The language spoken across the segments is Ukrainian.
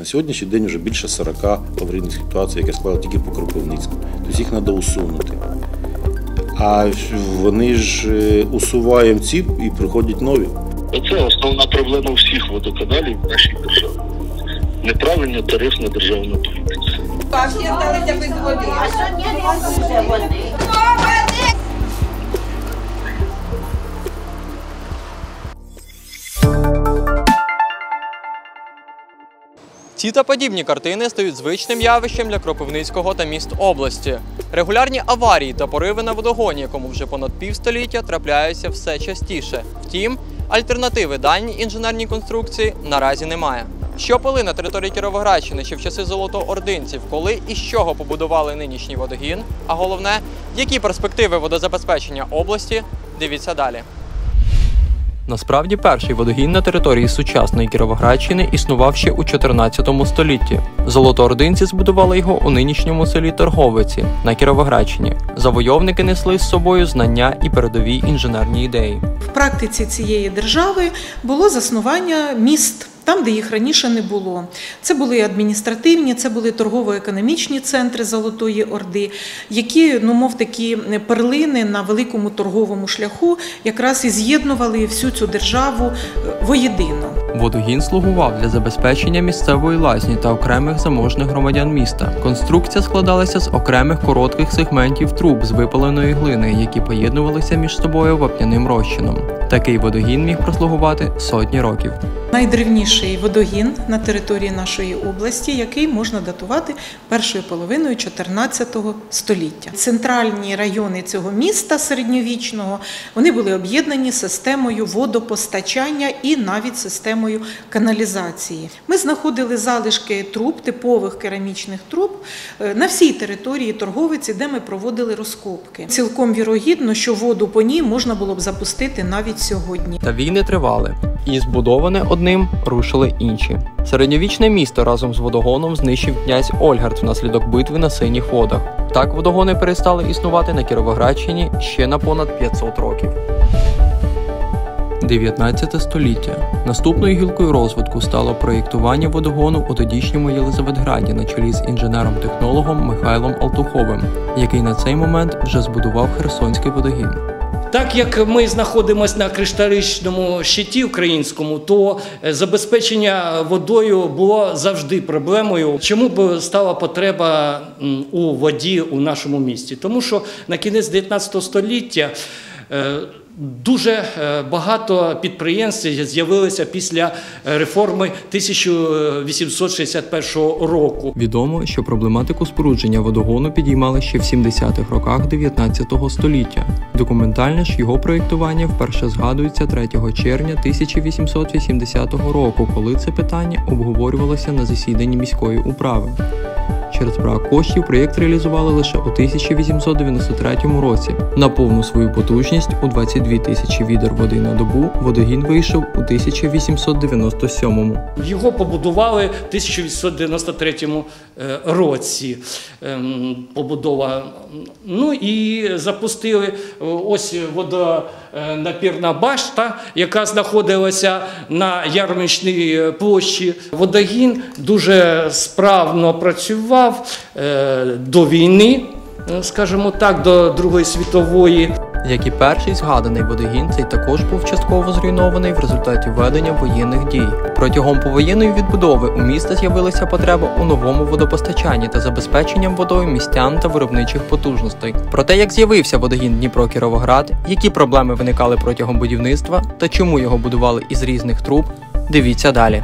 На сьогоднішній день вже більше 40 аварійних ситуацій, які склали тільки по Кропивницькому. Тобто їх треба усунути. А вони ж усуваємо ці і приходять нові. Це основна проблема всіх водоканалів в нашій державі. Неправильна тарифна державна політика. Всі залишилися без води. А сьогодні не буде води. Ці та подібні картини стають звичним явищем для Кропивницького та міст області. Регулярні аварії та пориви на водогоні, якому вже понад півстоліття, трапляються все частіше. Втім, альтернативи даній інженерній конструкції наразі немає. Що пили на території Кіровоградщини ще в часи золотоординців, коли і з чого побудували нинішній водогін, а головне, які перспективи водозабезпечення області, дивіться далі. Насправді, перший водогін на території сучасної Кіровоградщини існував ще у 14 столітті. Золотоординці збудували його у нинішньому селі Торговиці на Кіровоградщині. Завойовники несли з собою знання і передові інженерні ідеї. В практиці цієї держави було заснування міст. Там, де їх раніше не було. Це були адміністративні, це були торгово-економічні центри Золотої Орди, які, мов такі перлини на великому торговому шляху, якраз і з'єднували всю цю державу воєдино. Водогін слугував для забезпечення місцевої лазні та окремих заможних громадян міста. Конструкція складалася з окремих коротких сегментів труб з випаленої глини, які поєднувалися між собою вапняним розчином. Такий водогін міг прослугувати сотні років. Найдревніший водогін на території нашої області, який можна датувати першою половиною 14 століття. Центральні райони цього міста середньовічного, вони були об'єднані системою водопостачання і навіть системою каналізації. Ми знаходили залишки труб, типових керамічних труб, на всій території Торговиці, де ми проводили розкопки. Цілком вірогідно, що воду по ній можна було б запустити навіть сьогодні. Та війни тривали. І збудоване одним рушили інші. Середньовічне місто разом з водогоном знищив князь Ольгард внаслідок битви на Синіх водах. Так водогони перестали існувати на Кіровоградщині ще на понад 500 років. 19 століття. Наступною гілкою розвитку стало проєктування водогону у тодішньому Єлизаветграді на чолі з інженером-технологом Михайлом Алтуховим, який на цей момент вже збудував Херсонський водогін. Так як ми знаходимося на кришталічному щиті українському, то забезпечення водою було завжди проблемою. Чому б стала потреба у воді у нашому місті? Тому що на кінець 19 століття дуже багато підприємств з'явилися після реформи 1861 року. Відомо, що проблематику спорудження водогону підіймали ще в 70-х роках 19 століття. Документальне ж його проєктування вперше згадується 3 червня 1880 року, коли це питання обговорювалося на засіданні міської управи. Через брак коштів проєкт реалізували лише у 1893 році. На повну свою потужність у 22 тисячі відер води на добу водогін вийшов у 1897. Його побудували в 1893 році. Побудова. Ну і запустили ось водонапірна башта, яка знаходилася на Ярмарочній площі. Водогін дуже справно працював до війни, скажімо так, до Другої світової. Як і перший згаданий водогін, цей також був частково зруйнований в результаті ведення воєнних дій. Протягом повоєнної відбудови у міста з'явилася потреба у новому водопостачанні та забезпеченням водою містян та виробничих потужностей. Про те, як з'явився водогін Дніпро-Кіровоград, які проблеми виникали протягом будівництва та чому його будували із різних труб, дивіться далі.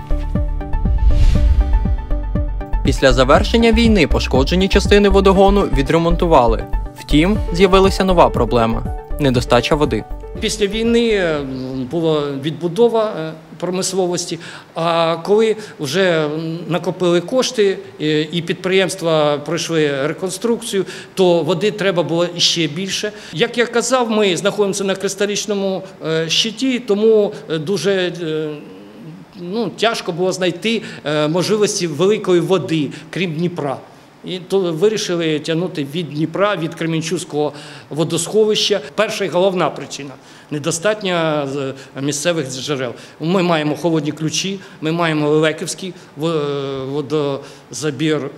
Після завершення війни пошкоджені частини водогону відремонтували. Втім, з'явилася нова проблема – недостача води. Після війни була відбудова промисловості, а коли вже накопили кошти і підприємства пройшли реконструкцію, то води треба було ще більше. Як я казав, ми знаходимося на кристалічному щиті, тому дуже тяжко було знайти можливості великої води, крім Дніпра. І то вирішили тягнути від Дніпра, від Кременчуцького водосховища. Перша і головна причина – недостатньо місцевих джерел. Ми маємо холодні ключі, ми маємо Лелеківський водозабір,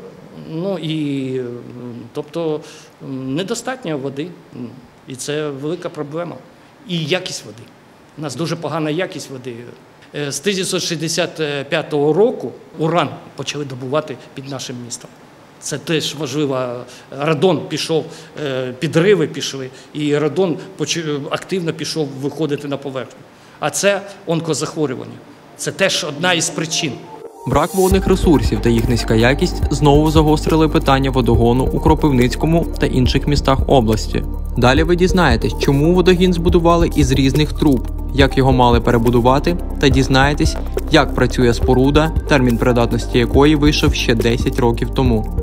тобто недостатньо води. І це велика проблема. І якість води. У нас дуже погана якість води. З 1965 року уран почали добувати під нашим містом. Це теж важливо. Радон пішов, підриви пішли, і радон активно пішов виходити на поверхню. А це онкозахворювання. Це теж одна із причин. Брак водних ресурсів та їх низька якість знову загострили питання водогону у Кропивницькому та інших містах області. Далі ви дізнаєтесь, чому водогін збудували із різних труб, як його мали перебудувати, та дізнаєтесь, як працює споруда, термін придатності якої вийшов ще 10 років тому.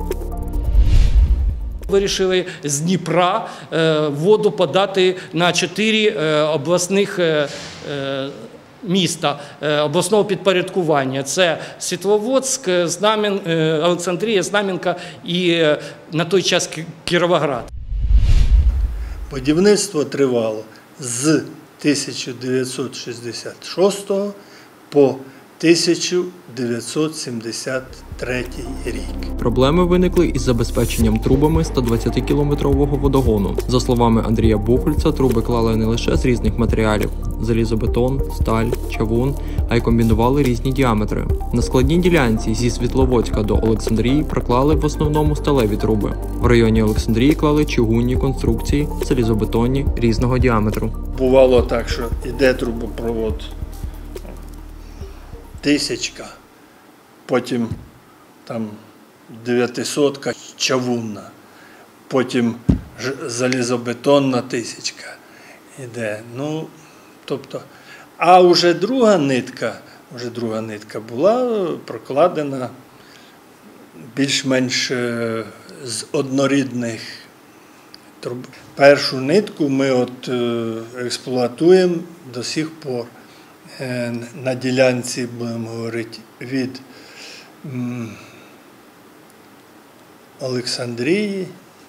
Вирішили з Дніпра воду подати на 4 обласних міста обласного підпорядкування. Це Світловодськ, Олександрія, Знам'янка і на той час Кіровоград. Будівництво тривало з 1966 по 1973 рік. Проблеми виникли із забезпеченням трубами 120-кілометрового водогону. За словами Андрія Бухольця, труби клали не лише з різних матеріалів – залізобетон, сталь, чавун, а й комбінували різні діаметри. На складній ділянці зі Світловодська до Олександрії проклали в основному сталеві труби. В районі Олександрії клали чугунні конструкції, залізобетонні різного діаметру. Бувало так, що йде трубопровод 1000, потім там 900 чавунна, потім залізобетонна 1000 йде. А вже друга нитка була прокладена більш-менш з однорідних труб. Першу нитку ми експлуатуємо до сих пор. На ділянці, будемо говорити, від Олександрії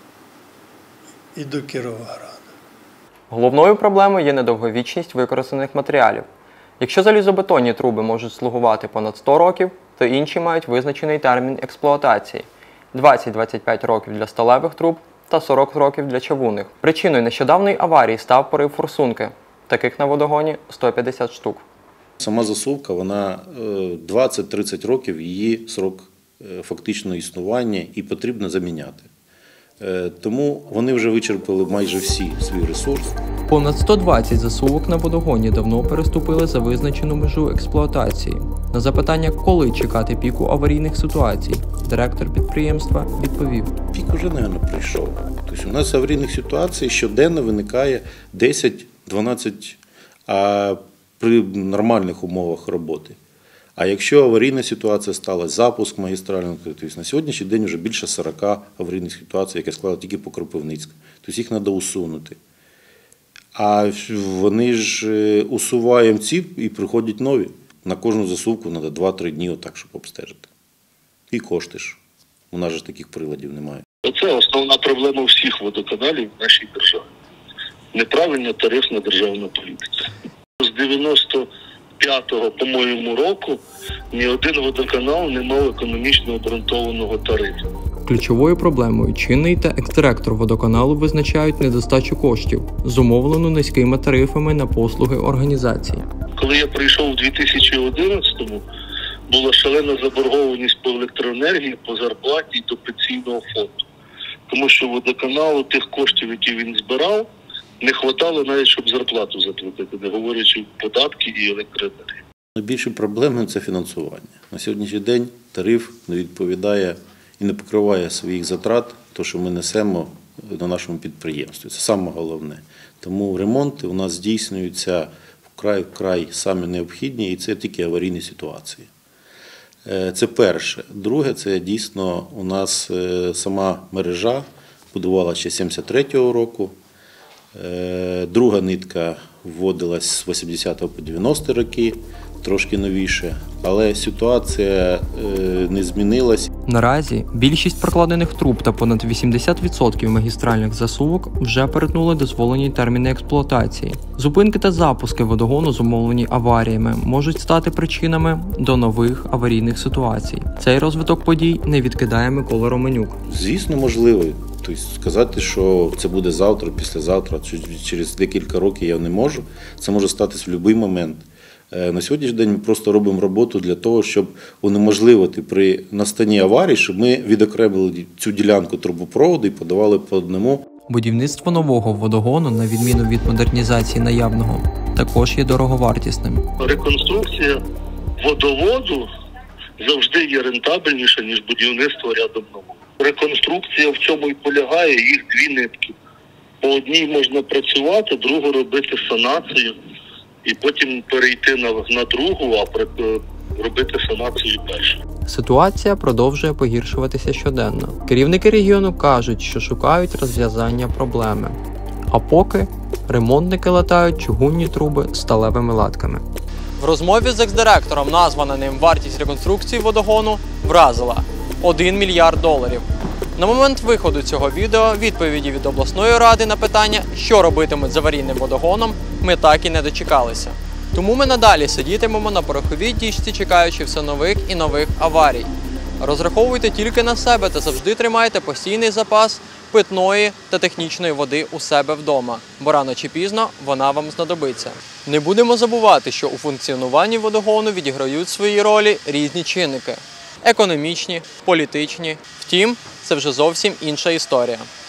і до Кіровограда. Головною проблемою є недовговічність використаних матеріалів. Якщо залізобетонні труби можуть слугувати понад 100 років, то інші мають визначений термін експлуатації – 20-25 років для сталевих труб та 40 років для чавунних. Причиною нещодавної аварії став порив форсунки. Таких на водогоні 150 штук. Сама засувка, вона 20-30 років її срок фактичного існування і потрібно заміняти. Тому вони вже вичерпали майже всі свій ресурс. Понад 120 засувок на водогоні давно переступили за визначену межу експлуатації. На запитання, коли чекати піку аварійних ситуацій, директор підприємства відповів. Пік вже, мабуть, прийшов. Тобто у нас аварійних ситуацій щоденно виникає 10-12, а при нормальних умовах роботи. А якщо аварійна ситуація стала, запуск магістрального, тобто на сьогоднішній день вже більше 40 аварійних ситуацій, які склали тільки по Кропивницьку. Тобто їх треба усунути. А вони ж усуваємо ці і приходять нові. На кожну засувку треба 2-3 дні отак, щоб обстежити. І кошти ж. У нас ж таких приладів немає. Це основна проблема всіх водоканалів в нашій державі. Неправильна тарифна державна політика. З 95-го, по-моєму, року ні один водоканал не мав економічно обґрунтованого тарифу. Ключовою проблемою чинний та екс-директор водоканалу визначають недостачу коштів, зумовлену низькими тарифами на послуги організації. Коли я прийшов у 2011-му, була шалена заборгованість по електроенергії, по зарплаті і до пенсійного фонду. Тому що водоканалу тих коштів, які він збирав, не вистачало навіть, щоб зарплату заплатити, не говорячи податки і електроенергію. Найбільші проблеми – це фінансування. На сьогоднішній день тариф не відповідає і не покриває своїх затрат, то, що ми несемо на нашому підприємстві. Це саме головне. Тому ремонти у нас здійснюються вкрай самі необхідні, і це тільки аварійні ситуації. Це перше. Друге, це дійсно у нас сама мережа будувалася ще 73-го року. Друга нитка вводилась з 80-го по 90-ті роки. трошки новіше, але ситуація не змінилась. Наразі більшість прокладених труб та понад 80% магістральних засувок вже перетнули дозволені терміни експлуатації. Зупинки та запуски водогону, зумовлені аваріями, можуть стати причинами до нових аварійних ситуацій. Цей розвиток подій не відкидає Микола Романюк. Звісно, можливо. Тобто сказати, що це буде завтра, післязавтра, через декілька років я не можу. Це може статися в будь-який момент. На сьогоднішній день ми просто робимо роботу для того, щоб унеможливити при настанні аварії, щоб ми відокремили цю ділянку трубопроводу і подавали по одному. Будівництво нового водогону, на відміну від модернізації наявного, також є дороговартісним. Реконструкція водоводу завжди є рентабельніша, ніж будівництво рядом нового. Реконструкція в цьому і полягає, їх дві нитки. По одній можна працювати, другу робити санацію, і потім перейти на другу, а робити санацію першу. Ситуація продовжує погіршуватися щоденно. Керівники регіону кажуть, що шукають розв'язання проблеми. А поки ремонтники латають чугунні труби сталевими латками. В розмові з екс-директором названа ним вартість реконструкції водогону вразила – $1 мільярд. На момент виходу цього відео відповіді від обласної ради на питання, що робитимуть з аварійним водогоном, ми так і не дочекалися. Тому ми надалі сидітимемо на пороховій діжці, чекаючи все нових і нових аварій. Розраховуйте тільки на себе та завжди тримайте постійний запас питної та технічної води у себе вдома, бо рано чи пізно вона вам знадобиться. Не будемо забувати, що у функціонуванні водогону відіграють свої ролі різні чинники – економічні, політичні. Втім, це вже зовсім інша історія.